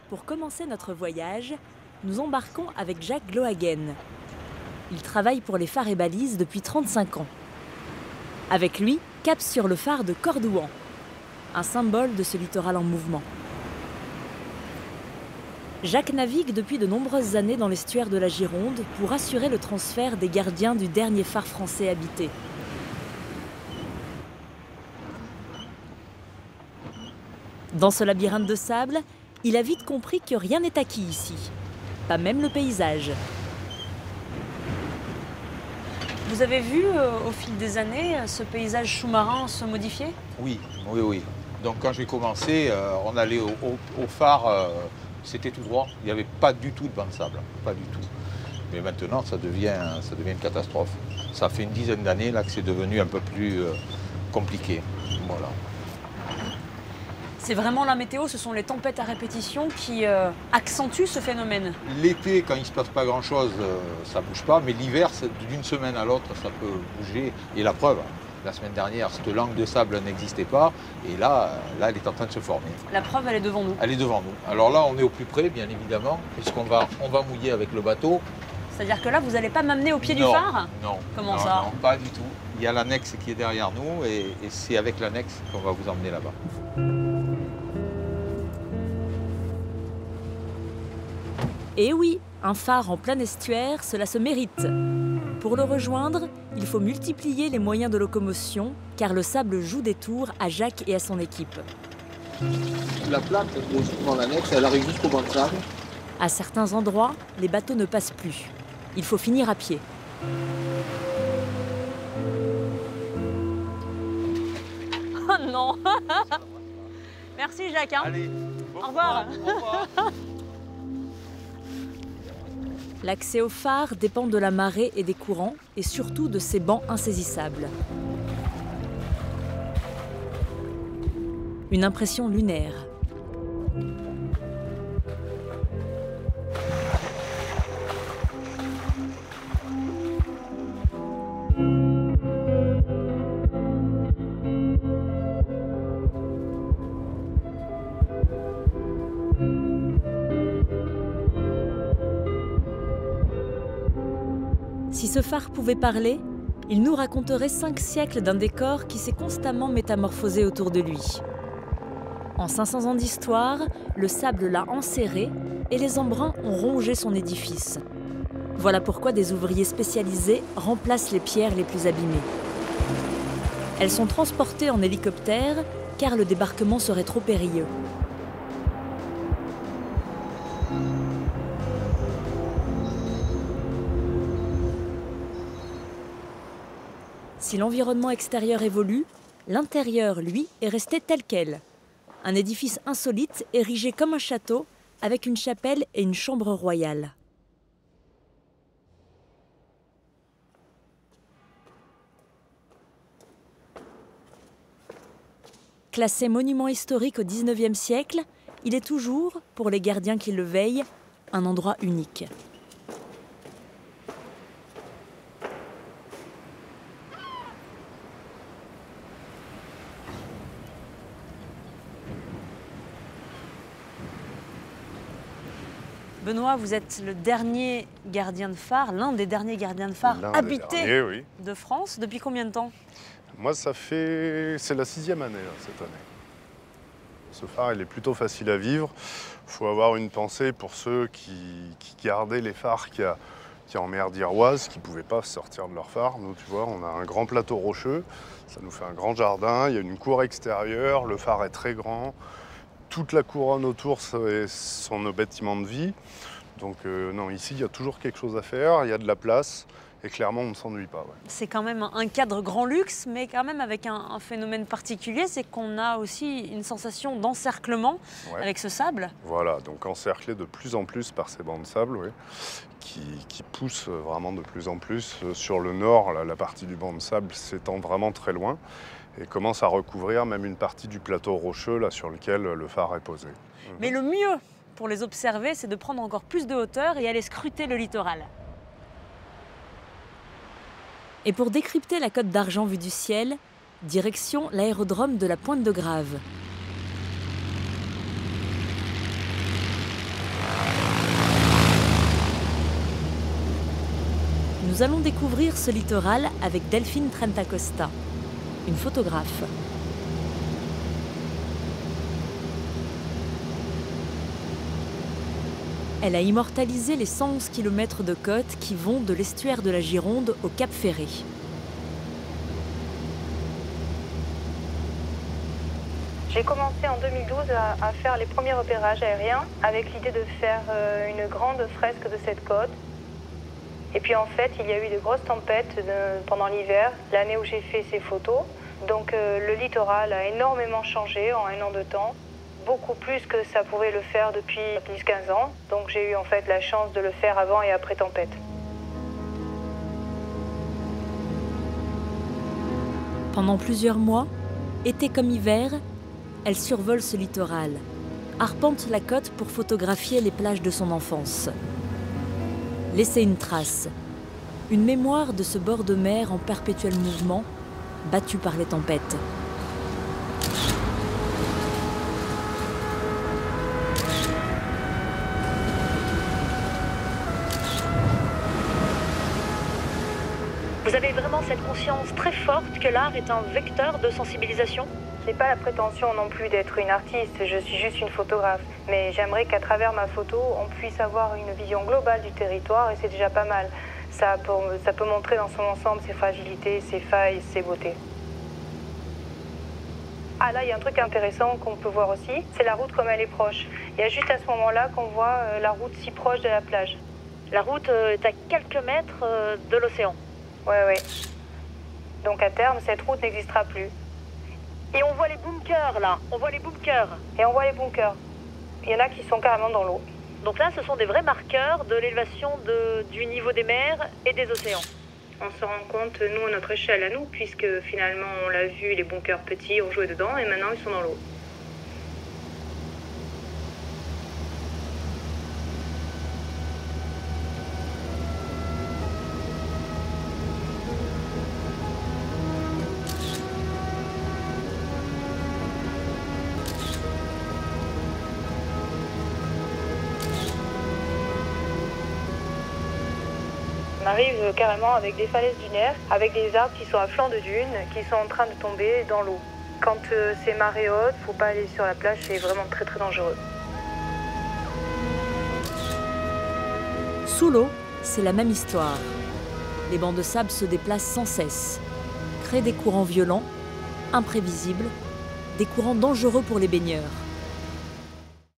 Pour commencer notre voyage, nous embarquons avec Jacques Glohagen. Il travaille pour les phares et balises depuis 35 ans. Avec lui, cap sur le phare de Cordouan, un symbole de ce littoral en mouvement. Jacques navigue depuis de nombreuses années dans l'estuaire de la Gironde pour assurer le transfert des gardiens du dernier phare français habité. Dans ce labyrinthe de sable, il a vite compris que rien n'est acquis ici, pas même le paysage. Vous avez vu au fil des années ce paysage sous-marin se modifier? Oui, oui, oui. Donc quand j'ai commencé, on allait au phare, c'était tout droit. Il n'y avait pas du tout de banc de sable, pas du tout. Mais maintenant, ça devient une catastrophe. Ça fait une dizaine d'années là que c'est devenu un peu plus compliqué. Voilà. C'est vraiment la météo, ce sont les tempêtes à répétition qui accentuent ce phénomène. L'été, quand il ne se passe pas grand-chose, ça ne bouge pas. Mais l'hiver, d'une semaine à l'autre, ça peut bouger. Et la preuve, la semaine dernière, cette langue de sable n'existait pas. Et là, elle est en train de se former. La preuve, elle est devant nous. Elle est devant nous. Alors là, on est au plus près, bien évidemment, puisqu'on va mouiller avec le bateau. C'est-à-dire que là, vous n'allez pas m'amener au pied du phare? Non. Comment ça? Non, pas du tout. Il y a l'annexe qui est derrière nous et c'est avec l'annexe qu'on va vous emmener là-bas. Et oui, un phare en plein estuaire, cela se mérite. Pour le rejoindre, il faut multiplier les moyens de locomotion, car le sable joue des tours à Jacques et à son équipe. La plaque qui est souvent l'annexe, elle arrive jusqu'au banc de sable. À certains endroits, les bateaux ne passent plus. Il faut finir à pied. Oh non. Merci Jacques. Hein. Allez, au revoir. Au revoir. L'accès au phare dépend de la marée et des courants, et surtout de ces bancs insaisissables. Une impression lunaire. Si ce phare pouvait parler, il nous raconterait 5 siècles d'un décor qui s'est constamment métamorphosé autour de lui. En 500 ans d'histoire, le sable l'a enserré et les embruns ont rongé son édifice. Voilà pourquoi des ouvriers spécialisés remplacent les pierres les plus abîmées. Elles sont transportées en hélicoptère car le débarquement serait trop périlleux. Si l'environnement extérieur évolue, l'intérieur, lui, est resté tel quel. Un édifice insolite érigé comme un château, avec une chapelle et une chambre royale. Classé monument historique au XIXe siècle, il est toujours, pour les gardiens qui le veillent, un endroit unique. Benoît, vous êtes le dernier gardien de phare, l'un des derniers gardiens de phare habités oui. de France. Depuis combien de temps? Moi, c'est la 6e année là, cette année. Ce phare, il est plutôt facile à vivre. Il faut avoir une pensée pour ceux qui gardaient les phares qu'il y a en mer d'Iroise, qui ne pouvaient pas sortir de leur phare. Nous, tu vois, on a un grand plateau rocheux, ça nous fait un grand jardin, il y a une cour extérieure, le phare est très grand. Toute la couronne autour sont nos bâtiments de vie. Donc non, ici, il y a toujours quelque chose à faire, il y a de la place. Et clairement, on ne s'ennuie pas. Ouais. C'est quand même un cadre grand luxe, mais quand même avec un phénomène particulier, c'est qu'on a aussi une sensation d'encerclement avec ce sable. Voilà, donc encerclé de plus en plus par ces bancs de sable, oui, qui poussent vraiment de plus en plus. Sur le nord, la partie du banc de sable s'étend vraiment très loin et commence à recouvrir même une partie du plateau rocheux là, sur lequel le phare est posé. Mais le mieux pour les observer, c'est de prendre encore plus de hauteur et aller scruter le littoral. Et pour décrypter la Côte d'Argent vue du ciel, direction l'aérodrome de la Pointe de Grave. Nous allons découvrir ce littoral avec Delphine Trentacosta, une photographe. Elle a immortalisé les 111 km de côte qui vont de l'estuaire de la Gironde au Cap Ferré. J'ai commencé en 2012 à faire les premiers repérages aériens avec l'idée de faire une grande fresque de cette côte. Et puis en fait, il y a eu de grosses tempêtes pendant l'hiver, l'année où j'ai fait ces photos. Donc le littoral a énormément changé en un an de temps. Beaucoup plus que ça pouvait le faire depuis 10-15 ans. Donc j'ai eu en fait la chance de le faire avant et après tempête. Pendant plusieurs mois, été comme hiver, elle survole ce littoral, arpente la côte pour photographier les plages de son enfance. Laisser une trace, une mémoire de ce bord de mer en perpétuel mouvement, battu par les tempêtes. Vous avez vraiment cette conscience très forte que l'art est un vecteur de sensibilisation ? Je n'ai pas la prétention non plus d'être une artiste, je suis juste une photographe. Mais j'aimerais qu'à travers ma photo, on puisse avoir une vision globale du territoire et c'est déjà pas mal. Ça peut montrer dans son ensemble ses fragilités, ses failles, ses beautés. Ah là, il y a un truc intéressant qu'on peut voir aussi, c'est la route comme elle est proche. Il y a juste à ce moment-là qu'on voit la route si proche de la plage. La route est à quelques mètres de l'océan. Ouais. Donc à terme, cette route n'existera plus. Et on voit les bunkers là, on voit les bunkers. Et on voit les bunkers. Il y en a qui sont carrément dans l'eau. Donc là, ce sont des vrais marqueurs de l'élévation du niveau des mers et des océans. On se rend compte, nous, à notre échelle à nous, puisque finalement, on l'a vu, les bunkers petits, on jouait dedans et maintenant, ils sont dans l'eau. On arrive carrément avec des falaises dunaires, avec des arbres qui sont à flanc de dune, qui sont en train de tomber dans l'eau. Quand c'est marée haute, faut pas aller sur la plage, c'est vraiment très très dangereux. Sous l'eau, c'est la même histoire. Les bancs de sable se déplacent sans cesse, créent des courants violents, imprévisibles, des courants dangereux pour les baigneurs.